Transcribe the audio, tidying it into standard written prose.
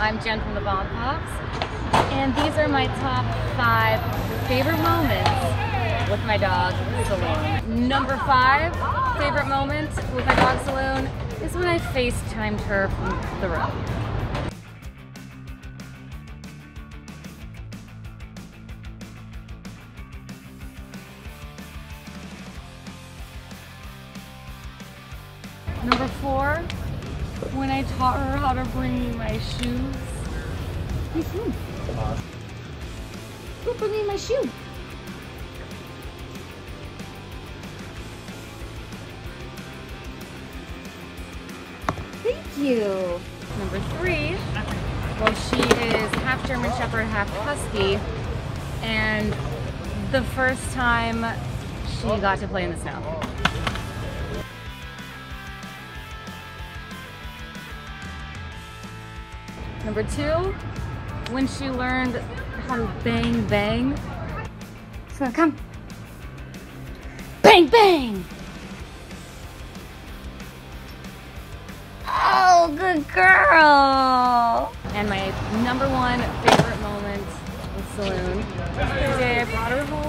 I'm Jen from the Bombpops, and these are my top 5 favorite moments with my dog, Saloon. Number 5 favorite moment with my dog, Saloon, is when I FaceTimed her from the road. Number 4, when I taught her how to bring me my shoes. Go bring me my shoe. Thank you. Number 3, well, she is half German Shepherd, half Husky, and the first time she got to play in the snow. Number 2, when she learned how to bang bang. So come. Bang bang! Oh, good girl! And my number 1 favorite moment with Saloon was the day I brought her home